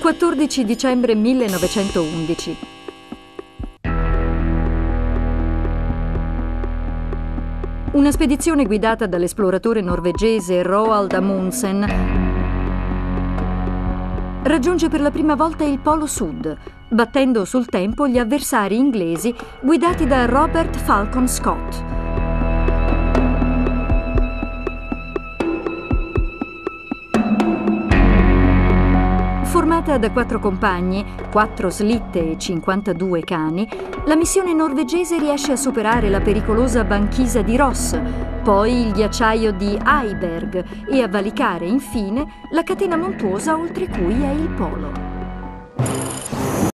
14 dicembre 1911. Una spedizione guidata dall'esploratore norvegese Roald Amundsen raggiunge per la prima volta il Polo Sud, battendo sul tempo gli avversari inglesi guidati da Robert Falcon Scott. Formata da 4 compagni, 4 slitte e 52 cani, la missione norvegese riesce a superare la pericolosa banchisa di Ross, poi il ghiacciaio di Heiberg e a valicare infine la catena montuosa oltre cui è il polo.